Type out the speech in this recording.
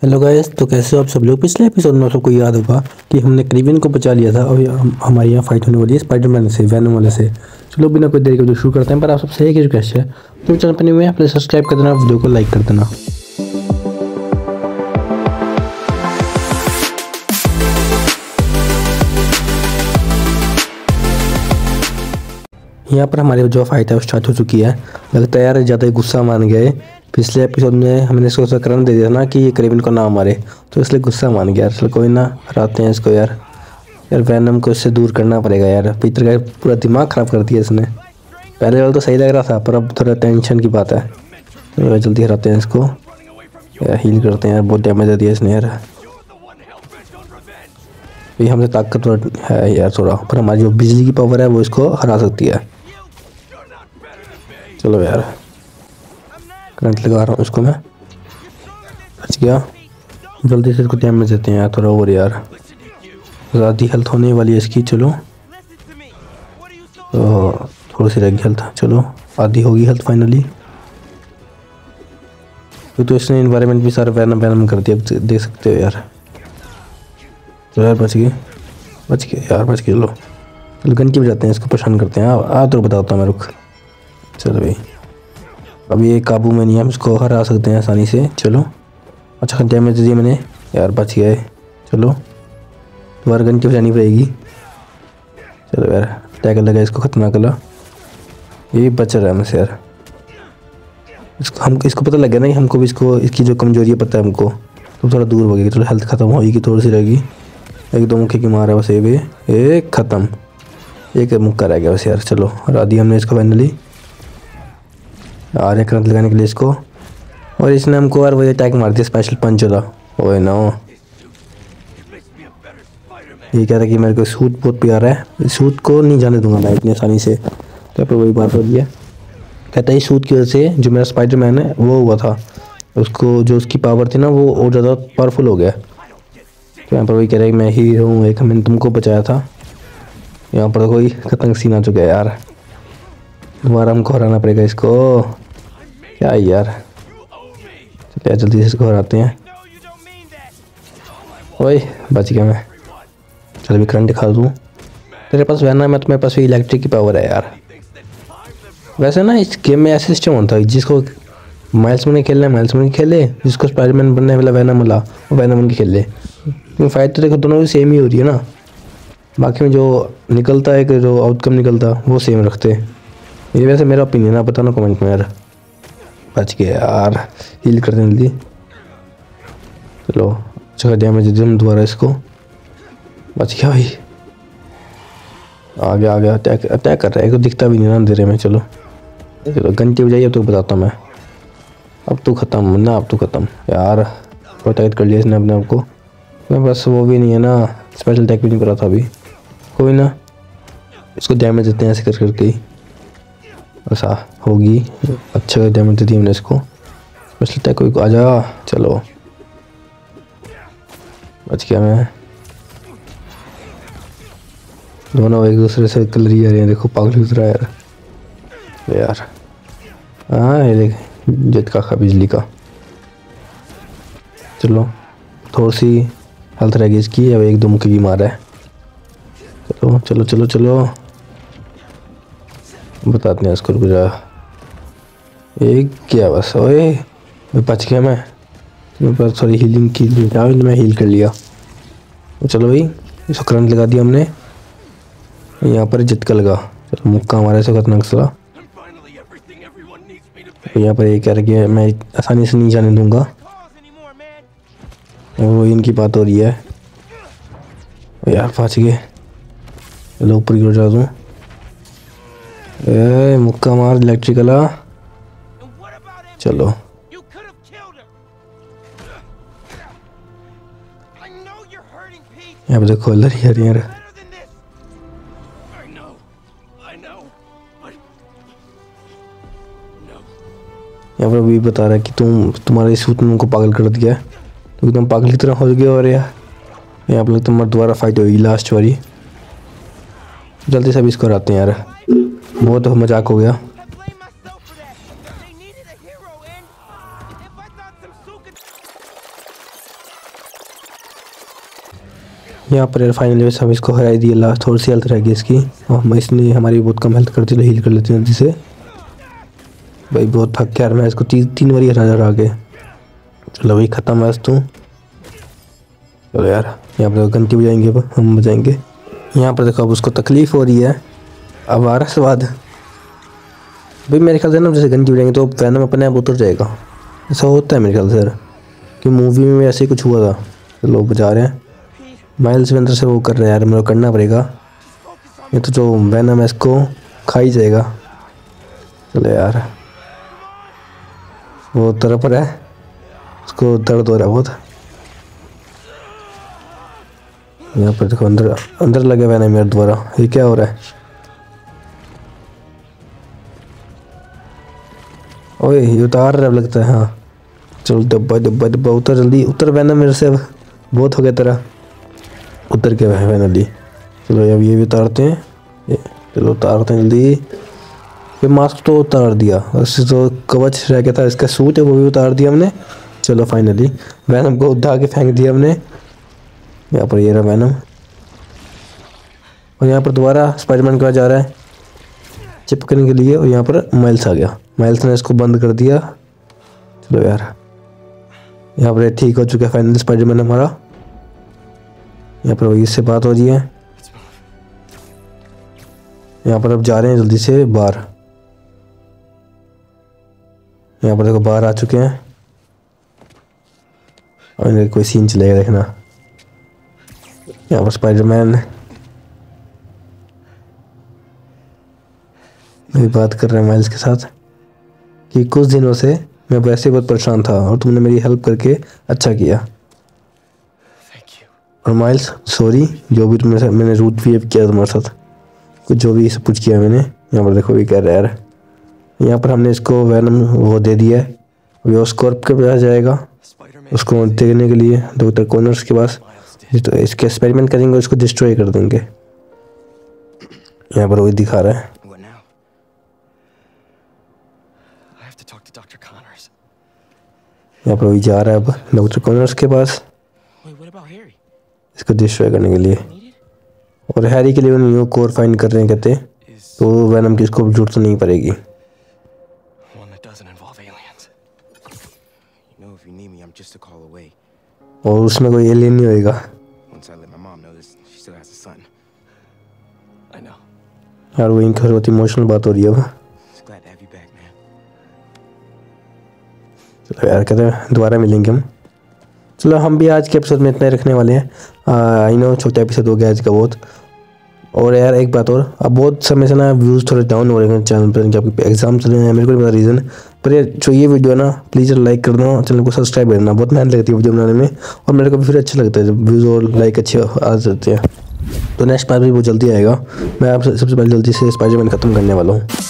Hello guys, तो कैसे हो आप सब लोग। पिछले एपिसोड में सबको याद होगा कि हमने क्रिविन को बचा लिया था और हमारे यहाँ फाइट होने वाली है स्पाइडरमैन से, वैनम वाले से। चलो बिना कोई देरी के जो शुरू करते हैं, पर आप सबसे एक रिक्वेस्ट है, तो चैनल पर नहीं हुए प्लीज सब्सक्राइब कर देना, वीडियो को लाइक कर देना। यहाँ पर हमारी जो फाइट है वो स्टार्ट हो चुकी है। लगता है यार ज़्यादा ही गुस्सा मान गए। पिछले एपिसोड में हमने इसको सकरन दे दिया ना कि ये क्रेविन को ना मारे, तो इसलिए गुस्सा मान गया। चल कोई ना, हराते हैं इसको यार। यार वैनम को इससे दूर करना पड़ेगा यार। पीटर का पूरा दिमाग ख़राब कर दिया इसने। पहले वाला तो सही लग रहा था, पर अब थोड़ा टेंशन की बात है। तो जल्दी हराते हैं इसको यार, हील करते हैं यार। बहुत डैमेज दे दिया इसने यार। ये हमसे ताकतवर है यार थोड़ा, पर हमारी जो बिजली की पावर है वो इसको हरा सकती है। चलो यार, करंट लगा रहा हूँ इसको मैं। बच गया। जल्दी से इसको डैमेज देते हैं यार थोड़ा और यार। ज़्यादा हेल्थ होने वाली है इसकी। चलो तो थोड़ी सी रह गई हेल्थ। चलो आधी होगी हेल्थ फाइनली। तो इसने इन्वायरमेंट भी सारा वैनम वैनम कर दिया, देख सकते हो यार। तो यार बच गए यार, बच गए। चलो गन की बजाते हैं, इसको परेशान करते हैं। आ तो बताता हूँ मैं, रुक। चलो भाई, अभी ये काबू में नहीं है, हम इसको हरा सकते हैं आसानी से। चलो अच्छा डैमेज दिया मैंने यार, बच गए। चलो दोबारा गन की बजानी पड़ेगी। चलो यार, टैकल लगा इसको, खतरनाक लगा। ये बच रहा है हमसे यार। इसको पता लग गया ना, हमको भी इसकी जो कमजोरी है पता है हमको। तो थोड़ा दूर हो गई। चलो हेल्थ खत्म होगी, थोड़ी सी रहेगी। एक दो मुक्के की मार है बस। एक खत्म, एक मुक्का रह गया बस यार। चलो हरा दिया हमने इसको फाइनली। आ रहे करंट लगाने के लिए इसको, और इसने हमको यार वही अटैक मार दिया, स्पेशल पंच वाला। ओए नो, ये कह रहा है कि मेरे को सूट बहुत प्यारा है, इस सूट को नहीं जाने दूंगा मैं इतनी आसानी से। तो फिर वही बात हो रही है। कहता है इस सूट की वजह से जो मेरा स्पाइडरमैन है वो हुआ था, उसको जो उसकी पावर थी ना वो और ज़्यादा पावरफुल हो गया। तो यहाँ पर वही कह रहा है कि मैं ही हूँ एक, मैंने तुमको बचाया था। यहाँ पर कोई खतरनाक सीन आ चुका है यार। दोबारा हमको हराना पड़ेगा इसको। क्या यार, चलिए जल्दी से इसको हराते हैं। ओए बच गया मैं। चल भी करंट दिखा दूँ। तेरे पास वैनम है, तुम्हारे पास भी इलेक्ट्रिक की पावर है यार। वैसे ना इस गेम में ऐसा सिस्टम होता है, जिसको माइल्स में खेलना है माइल्स में खेले, जिसको स्पाइडरमैन बनने वाला वैनम वाला वो वैनम में खेले। क्योंकि फाइट तो देखो दोनों की सेम ही हो रही है ना। बाकी में जो निकलता है कि जो आउटकम निकलता वो सेम रखते। ये वैसे मेरा ओपिनियन है, बताना कमेंट में यार। बच गए यार, हील कर दें जल्दी। चलो अच्छा डैमेज दे हम दोबारा इसको। बच गया भाई। आ गया अटैक कर रहा है, तो दिखता भी नहीं ना अंधेरे में। चलो घंटी बजाइए, अब तो बताता मैं। अब तो ख़त्म ना, अब तो ख़त्म यार। प्रोटेक्ट कर लिया इसने अपने आप को। मैं बस वो भी नहीं है ना, स्पेशल अटैक भी नहीं करा था अभी। कोई ना, इसको डैमेज देते हैं ऐसे कर करके ही। ऐसा होगी। अच्छा डैमेज दे दिया हमने इसको। स्पेशल अटैक कोई आ जा। चलो बच गया मैं। दोनों एक दूसरे से कलर ही आ रहे हैं, देखो पागल उतरा यार। हाँ ये देख, जेट का बिजली का। चलो थोड़ी सी हेल्थ रहेगी इसकी, अब एक दो मुक्के की मार है। चलो चलो चलो चलो बताते हैं इसको। रुक जा, एक क्या बस। ओए बच गया मैं। मेरे पास थोड़ी हीलिंग की, मैं हील कर लिया। तो चलो भाई, इसको करंट लगा दिया हमने। यहाँ पर झटका लगा। चलो मुक्का हमारे से खतरनाक सा। यहाँ पर ये कह रहा है कि मैं आसानी से नहीं जाने दूंगा, वो इनकी बात हो रही है यार। बच गए। चलो ऊपर गिर जा दूँ। मुक्का मार इलेक्ट्रिकला। चलो यहाँ पे देखो लड़ी आ रही है। यहाँ पर भी बता रहा है कि तुम्हारे सूट ने उनको पागल कर दिया है, तो तुम पागल की तरह हो गए। और यार यहाँ पर तुम्हारा दोबारा फाइट होगी लास्ट वाली। जल्दी से अभी इसको हराते हैं यार, बहुत मजाक हो गया। यहाँ पर यार फाइनली सब इसको हरा दिया, लास्ट थोड़ी सी हेल्थ रह गई इसकी, और इसने हमारी बहुत कम हेल्थ कर दी, हील कर लेते हैं जल्दी से। भाई बहुत थक गया यार, मैं इसको तीन बार हरा के। चलो भाई ख़त्म मैच तो। चलो यार यहाँ पर घंटी बजाएंगे, अब हम बजाएंगे। यहाँ पर देखो अब उसको तकलीफ़ हो रही है, अब आ रहा स्वाद। भाई मेरे ख्याल से ना जैसे घंटी बजाएंगे तो वैनम अपने आप उतर जाएगा, ऐसा होता है मेरे ख्याल से यार, कि मूवी में ऐसे ही कुछ हुआ था। तो लोग बजा रहे हैं, माइल्स भी अंदर से वो कर रहे हैं यार, मेरे को करना पड़ेगा, ये तो जो वैनम है इसको खा ही जाएगा। चलो यार वो तरफ है, उसको दर्द हो रहा है बहुत। यहाँ पर देखो अंदर लगे हुए हैं मेरे द्वारा, ये क्या हो रहा है? ओए ये उतार रहा लगता है। हाँ चल डब्बा डब्बा डब्बा उतर, जल्दी उतर वैनम मेरे से, अब बहुत हो गया तेरा, उतर के फाइनली। चलो अब ये भी उतारते हैं, चलो उतारते हैं जल्दी। ये मास्क तो उतार दिया, उससे तो कवच रह गया था, इसका सूट है वो भी उतार दिया हमने। चलो फाइनली वैनम को उठा के फेंक दिया हमने। यहाँ पर ये रहा वैनम, और यहाँ पर दोबारा स्पाइडरमैन कहा जा रहा है चिपकने के लिए, और यहाँ पर माइल्स आ गया, माइल्स ने इसको बंद कर दिया। चलो यार यहाँ पर ठीक हो चुका है फाइनली स्पाइडरमैन हमारा। यहाँ पर इससे बात हो रही है, यहाँ पर अब जा रहे हैं जल्दी से बाहर। यहाँ पर देखो बाहर आ चुके हैं, और इनका कोई सीन चलेगा देखना। यहाँ पर स्पाइडरमैन मेरी बात कर रहे हैं माइल्स के साथ कि कुछ दिनों से मैं वैसे बहुत परेशान था और तुमने मेरी हेल्प करके अच्छा किया। और माइल्स सॉरी जो भी मैंने रूट बिहेव किया तुम्हारे साथ, कुछ जो भी सब कुछ किया मैंने। यहाँ पर देखो ये कह रहा है यार, यहाँ पर हमने इसको वैनम वो दे दिया है, वो स्कॉर्प के पास जाएगा उसको देखने के लिए, डॉक्टर कॉनर्स के पास, तो इसके एक्सपेरिमेंट करेंगे, उसको डिस्ट्रॉय कर देंगे। यहाँ पर वही दिखा रहा है। यहाँ पर वही जा रहा है अब डॉक्टर कॉनर्स के पास इसको डिस्ट्रॉय करने के लिए, और हैरी के लिए वो न्यू कोर फाइंड कर रहे हैं कहते, तो वैनम की इसको जरूरत नहीं पड़ेगी। और उसमें कोई एलियन नहीं होएगा। यार वो इनकी बहुत इमोशनल बात हो रही है अब। चलो यार कहते हैं दोबारा मिलेंगे हम। चलो हम भी आज के एपिसोड में इतना ही रखने वाले हैं। आई नो छोटा एपिसोड हो गया आज का बहुत। और यार एक बात और, अब बहुत समय से ना व्यूज़ थोड़े डाउन हो रहे हैं चैनल पर, जब एग्जाम चल रहे हैं, मेरे को नहीं पता रीज़न, पर ये जो ये वीडियो है ना प्लीज़ लाइक कर दो, चैनल को सब्सक्राइब करना, बहुत मेहनत लगती है वीडियो बनाने में, और मेरे को भी फिर अच्छा लगता है जब व्यूज़ और लाइक अच्छे आ जाते हैं। तो नेक्स्ट पार्ट भी बहुत जल्दी आएगा, मैं आपसे सबसे पहले जल्दी से स्पाइडरमैन ख़त्म करने वाला हूँ।